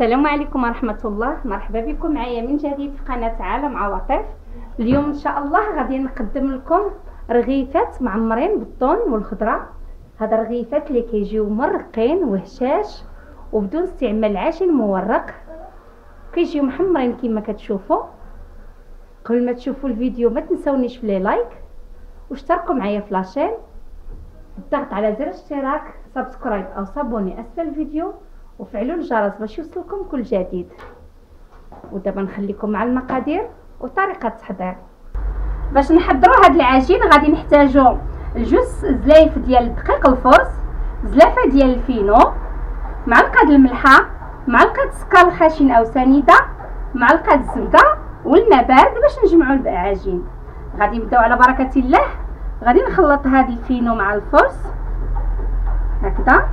السلام عليكم ورحمة الله. مرحبا بكم معايا من جديد في قناة عالم عواطف. اليوم ان شاء الله غادي نقدم لكم رغيفات معمرين بالطون والخضره. هاد الرغيفات اللي كيجيو مرقين وهشاش وبدون استعمال عجين مورق، كيجيو محمرين كما كتشوفوا. قبل ما تشوفوا الفيديو ما تنسونيش في لي لايك واشتركوا معايا في لاشين، الضغط على زر اشتراك، سبسكرايب او صابوني اسفل الفيديو، وفعلوا الجرس باش يوصلكم كل جديد. ودابا نخليكم مع المقادير وطريقه التحضير. باش نحضروا هاد العجين غادي نحتاجوا جوج زلايف ديال الدقيق الفرص، زلافه ديال الفينو، معلقه الملحه، معلقه السكر الخشن او سنيده، معلقه الزبده والماء بارد باش نجمعوا العجين. غادي نبداو على بركه الله. غادي نخلط هاد الفينو مع الفرص هكذا،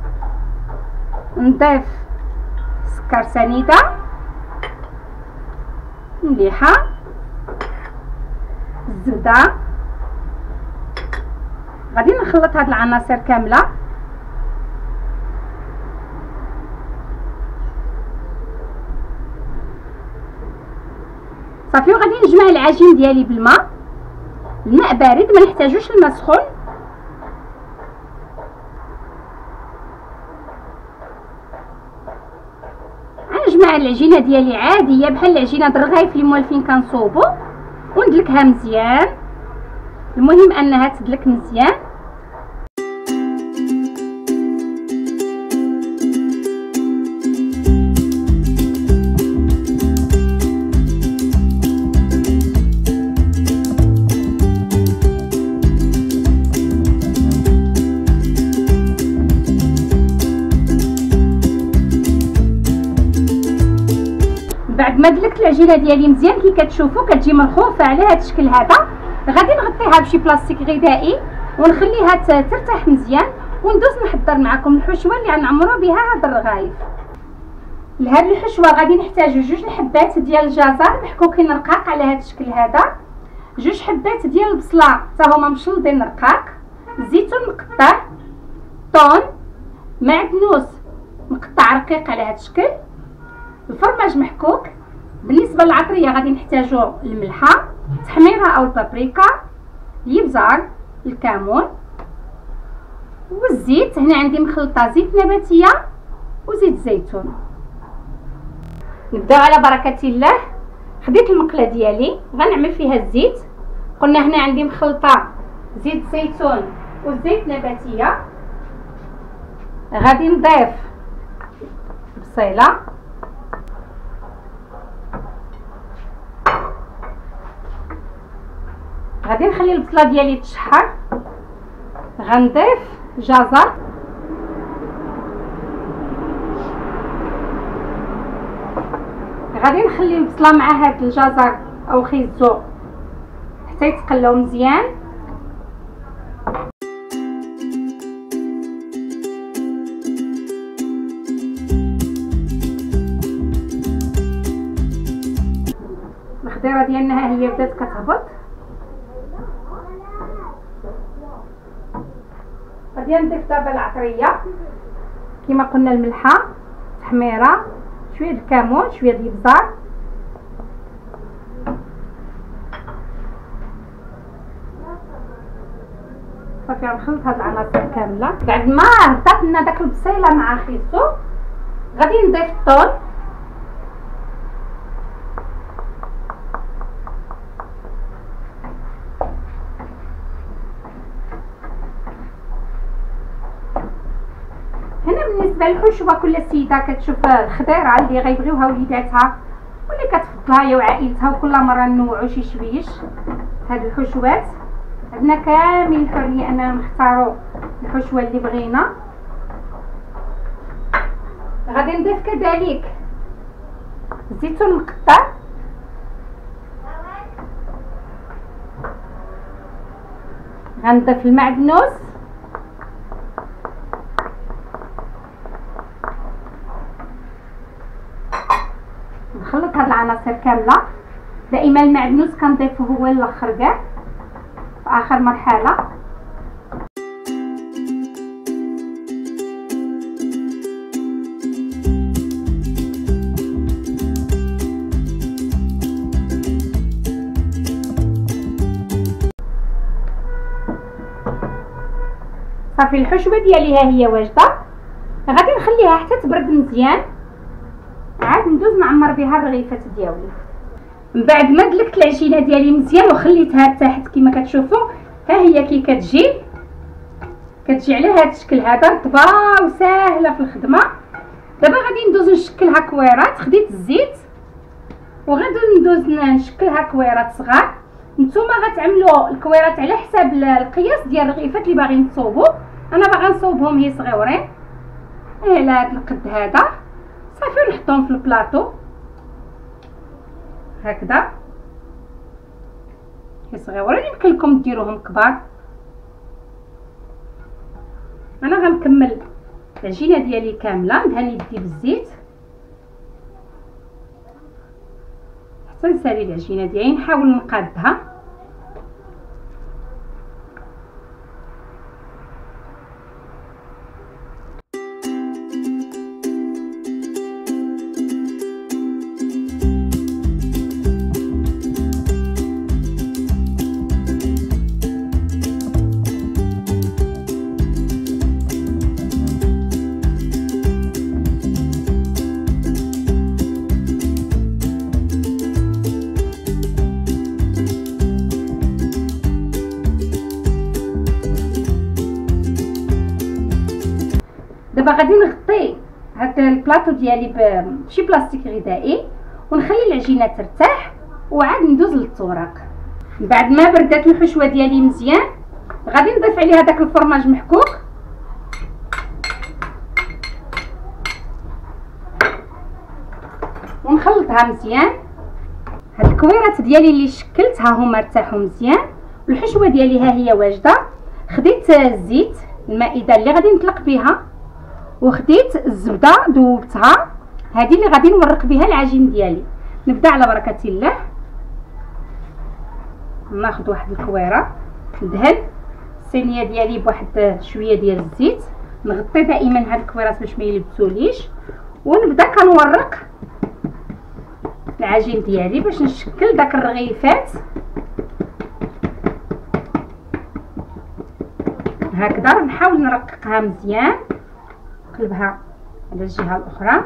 نضيف سكر سنيده، مليحه، الزبده. غادي نخلط هاد العناصر كامله. صافي، وغادي نجمع العجين ديالي بالماء، الماء بارد ما نحتاجوش الماء سخون. غنجمع العجينه ديالي عاديه بحال العجينه د الرغايف اللي موالفين كنصوبو، وندلكها مزيان. المهم انها تدلك مزيان. بعد ما دلكت العجينه ديالي مزيان كي كتشوفوا كتجي مرخوفه على هذا الشكل هذا، غادي نغطيها بشي بلاستيك غذائي ونخليها ترتاح مزيان، وندوز نحضر معكم الحشوه اللي غنعمروا بها هاد الرغايف. لهاد الحشوه غادي نحتاجو جوج الحبات ديال الجزر محكوكين رقاق على هذا الشكل هذا، جوج حبات ديال البصله حتى هما مشلضين رقاق، زيتون مقطع، طون، معدنوس مقطع رقيق على هذا الشكل، الفرماج محكوك. بالنسبه للعطريه غادي نحتاجو الملحه، التحميره او البابريكا، الابزار، الكمون والزيت. هنا عندي مخلطه زيت نباتيه وزيت زيتون. نبداو على بركه الله. خديت المقله ديالي غنعمل فيها الزيت. قلنا هنا عندي مخلطه زيت زيتون وزيت نباتيه. غادي نضيف بصيله، غادي نخلي البصله ديالي تشحر. غنضيف جزر، غادي نخلي البصله مع هاد الجزر او خيزو حتى يتقلاو مزيان. الخضيره ديالنا ها هي بدات كتهبط. غادي نضيف دابا العطريه كما قلنا، الملحه، التحميره، شويه د الكمون، شويه د الابزار. صافي غنخلط هاد العناصر كامله. بعد ما هبطت لنا داك البصيله مع خيسو غادي نضيف الطون، بالنسبه للحشوه كل سيده كتشوف الخضيره اللي غيبغيوها وليداتها واللي كتفضلها هي وعائلتها، وكل مره نوعوا شي شويش. هاد الحشوات عندنا كامل الحريه اننا نختاروا الحشوه اللي بغينا. غادي نضيف كذلك الزيتون مقطع، غنضيف المعدنوس، نخلط هاد العناصر كامله. دائما المعدنوس كنضيفه هو الاخر كاع في اخر مرحله. صافي الحشوه ديالي ها هي واجده. غادي نخليها حتى تبرد مزيان، عاد ندوز نعمر بها الرغيفات ديالي. من بعد ما دلكت العجينه ديالي مزيان وخليتها تحت كما كتشوفوا، ها هي كي كتجي على هذا الشكل هذا، رطبه وسهله في الخدمه. دابا غادي ندوز نشكلها كويرات. خديت الزيت وغادي ندوز نشكلها كويرات صغار. نتوما غتعملوا الكويرات على حساب القياس ديال الرغيفات اللي باغيين تصوبوا. انا باغا نصوبهم هي صغيورين على هذا القد هذا. صافي نحطهم في البلاطو هكذا، هي صغيورين يمكن لكم ديروهم كبار. انا غنكمل العجينه ديالي كامله، ندهن يدي بالزيت حتى نسالي العجينه ديالي، نحاول نقادها. دابا غادي نغطي هاد البلاطو ديالي بشي بلاستيك غذائي ونخلي العجينه ترتاح وعاد ندوز للطوراق. بعد ما بردات الحشوه ديالي مزيان غادي نضيف عليها داك الفرماج محكوك ونخلطها مزيان. هاد الكويرات ديالي اللي شكلت ها هما ارتاحوا مزيان والحشوه ديالي ها هي واجده. خديت الزيت المائده اللي غادي نطلق بها وخديت الزبده ذوبتها، هذه اللي غادي نورق بها العجين ديالي. نبدا على بركه الله. ناخذ واحد الكويره ندهن الصينيه ديالي بواحد شويه ديال الزيت، نغطي دائما هاد الكويرات باش ما يلبسوليش، ونبدا كنورق العجين ديالي باش نشكل داك الرغيفات هكذا. نحاول نرققها مزيان، نقلبها على الجهه الاخرى.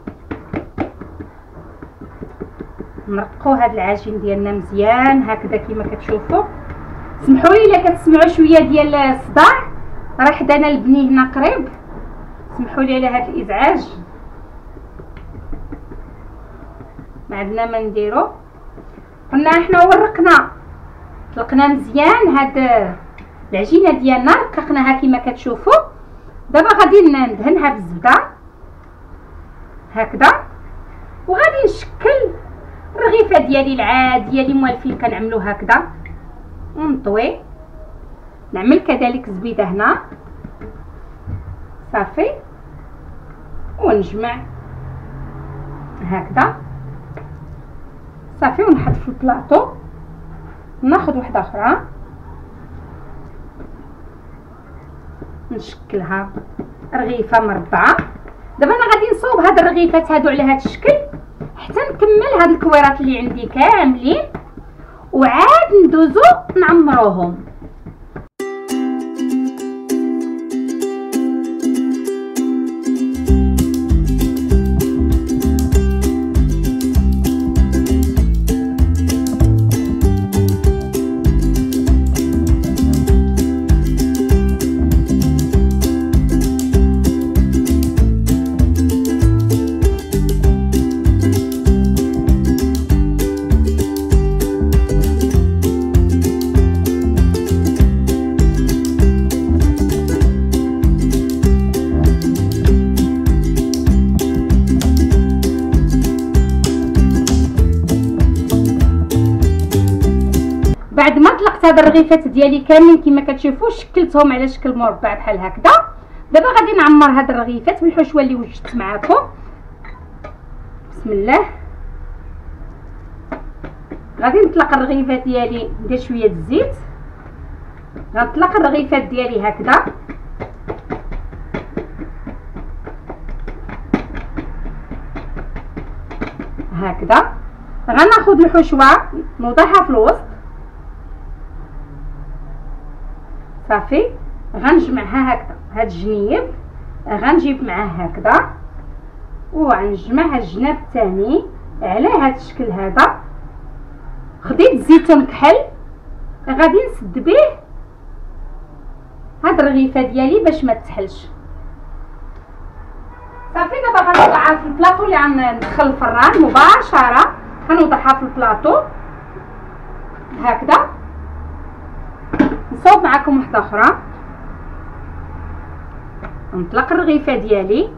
نرققوا هذا العجين ديالنا مزيان هكذا كما كتشوفوا. سمحوا لي الا كتسمعوا شويه ديال الصداع، راه حدانا البني هنا قريب، سمحوا لي على هذا الازعاج، ما عندنا ما نديرو. قلنا احنا ورقنا طلقنا مزيان هاد العجينه ديالنا، رققناها كما كتشوفوا. دابا غادي ندهنها بالزبده هكذا وغادي نشكل الرغيفه ديالي العاديه اللي موالفين كنعملو هكذا، ونطوي نعمل كذلك زبيده هنا صافي، ونجمع هكذا صافي ونحط في البلاطو. ناخذ وحده اخرى نشكلها رغيفه مربعه. دابا انا غادي نصوب هاد الرغيفات هادو على هاد الشكل حتى نكمل هاد الكويرات اللي عندي كاملين وعاد ندوزو نعمروهم. بعد ما طلقت هاد الرغيفات ديالي كاملين كما كتشوفوا شكلتهم على شكل مربع بحال هكذا. دابا غادي نعمر هاد الرغيفات بالحشوه اللي وجدت معكم. بسم الله. غادي نطلق الرغيفات ديالي، ندير شويه الزيت، غنطلق الرغيفات ديالي هكذا هكذا. غناخذ الحشوه نوضعها في الوسط صافي، غنجمعها هكذا. هاد الجنيب غنجيب معاه هكذا وغنجمع هاد الجناب الثاني على هاد الشكل هذا. خديت الزيتون كحل غادي نسد به هاد الرغيفه ديالي باش ما تسحلش. صافي دابا غنوضعها في البلاطو اللي غندخل الفران مباشره. غنوضعها في البلاطو هكذا. نصوب معكم وحده اخرى. نطلق الرغيفه ديالي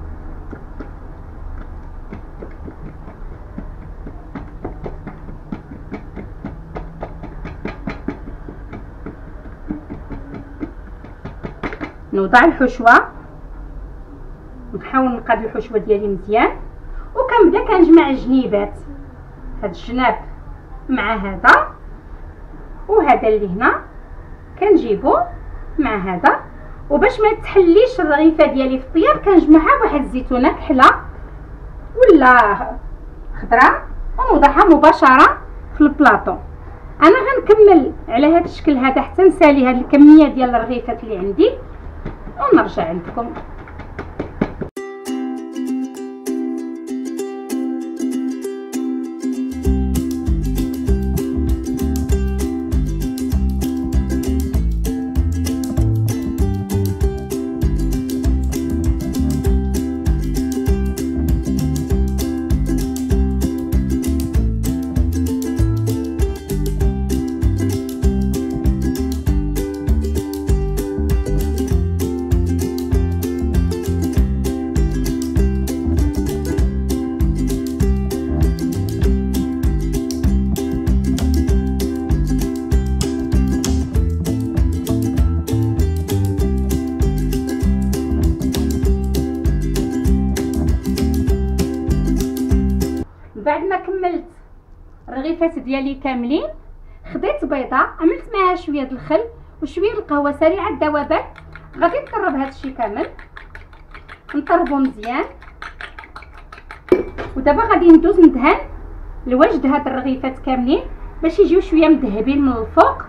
نوضع الحشوه. نحاول نقاد الحشوه ديالي مزيان وكنبدا كنجمع الجنيبات. هاد الجناب مع هذا وهذا اللي هنا كنجيبو مع هذا. وباش ما تحليش الرغيفه ديالي في الطياب كنجمعها بواحد الزيتونه كحله ولا خضراء ونوضعها مباشره في البلاطو. انا غنكمل على هذا الشكل هذا حتى نسالي هاد الكميه ديال الرغيفات اللي عندي ونرجع عندكم. بعد ما كملت الرغيفات ديالي كاملين خديت بيضه عملت معها شويه د الخل وشويه القهوه سريعه الذوبان. غادي نطرب هذا الشيء كامل نطربو مزيان. ودابا غادي ندوز ندهن لوجد هاد الرغيفات كاملين باش يجيو شويه مذهبين من الفوق.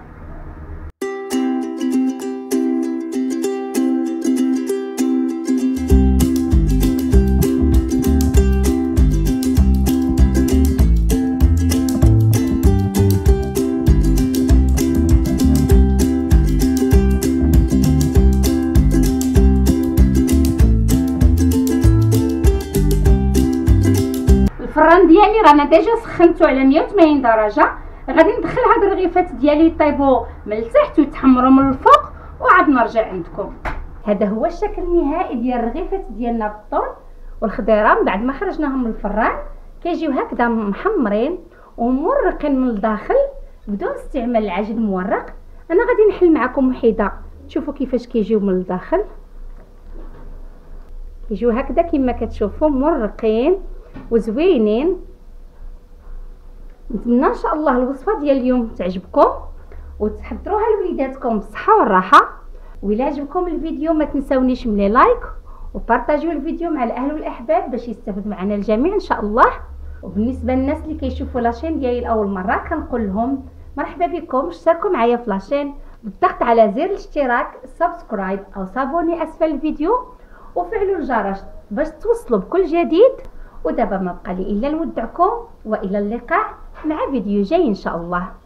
الفران ديالي رانا ديجا سخنته على 180 درجه. غادي ندخل هاد الرغيفات ديالي يطيبوا من التحت ويتحمروا من الفوق وعاد نرجع عندكم. هذا هو الشكل النهائي ديال الرغيفات ديالنا بالطون والخضيره من بعد ما خرجناهم من الفران. كيجيو هكذا محمرين ومورقين من الداخل بدون استعمال العجين المورق. انا غادي نحل معكم وحده تشوفوا كيفاش كيجيو من الداخل. كيجيو هكذا كما كتشوفوا مرقين وزوينين. نتمنى ان شاء الله الوصفه ديال اليوم تعجبكم وتحضروها لوليداتكم بالصحه والراحه. وإلا عجبكم الفيديو ما تنساونيش من لي لايك وبارطاجيو الفيديو مع الاهل والاحباب باش يستافد معنا الجميع ان شاء الله. وبالنسبه للناس اللي كيشوفوا لاشين ديالي لاول مره كنقول لهم مرحبا بكم. اشتركوا معايا في لاشين بالضغط على زر الاشتراك سبسكرايب او صابوني اسفل الفيديو وفعلوا الجرس باش توصلوا بكل جديد. ودابا ما بقى لي الا نودعكم والى اللقاء مع فيديو جاي ان شاء الله.